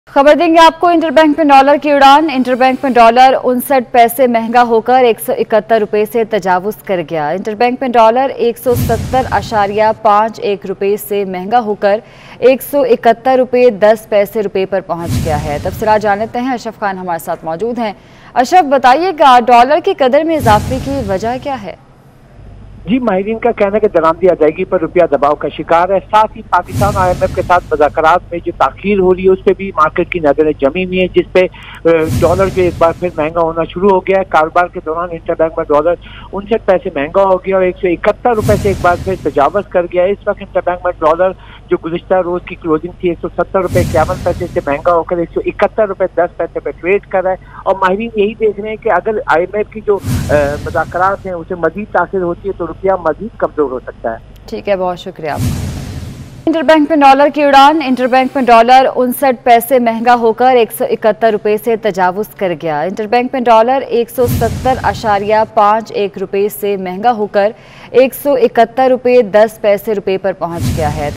खबर देंगे आपको। इंटरबैंक में डॉलर की उड़ान। इंटरबैंक में डॉलर 59 पैसे महंगा होकर 171 रुपये से तजावुज कर गया। इंटरबैंक में डॉलर 170.51 रुपये से महंगा होकर 171 रुपये 10 पैसे रुपये पर पहुंच गया है। तफसीलात जान लेते हैं, अशरफ खान हमारे साथ मौजूद हैं। अशरफ, बताइएगा डॉलर की कदर में इजाफे की वजह क्या है? जी, माहिरीन का कहना है कि दरामदी अदायगी पर रुपया दबाव का शिकार है। साथ ही पाकिस्तान IMF के साथ मुज़ाकरात में जो ताखीर हो रही है उस पर भी मार्केट की नजरें जमी हुई है, जिसपे डॉलर जो एक बार फिर महंगा होना शुरू हो गया है। कारोबार के दौरान इंटरबैंक में डॉलर 59 पैसे महंगा हो गया और 171 रुपये से एक बार फिर तजावज़ कर गया है। इस वक्त इंटरबैंक में डॉलर जो गुज़िश्ता रोज की क्लोजिंग थी 170 रुपये 51 पैसे से महंगा होकर 171 रुपये 10 पैसे पे ट्रेड कर रहा है। और माहिरीन यही देख रहे हैं कि अगर IMF की जो मुज़ाकरात हैं उसे मजीद तासीर होती है तो रुपया मजीद कमजोर हो सकता है। ठीक है, बहुत शुक्रिया आपका। इंटरबैंक में डॉलर की उड़ान। इंटरबैंक में डॉलर 59 पैसे महंगा होकर 171 रुपये से तजावुज कर गया। इंटरबैंक में डॉलर 170.51 रुपये से महंगा होकर 171 रुपये 10 पैसे रुपये पर पहुंच गया है।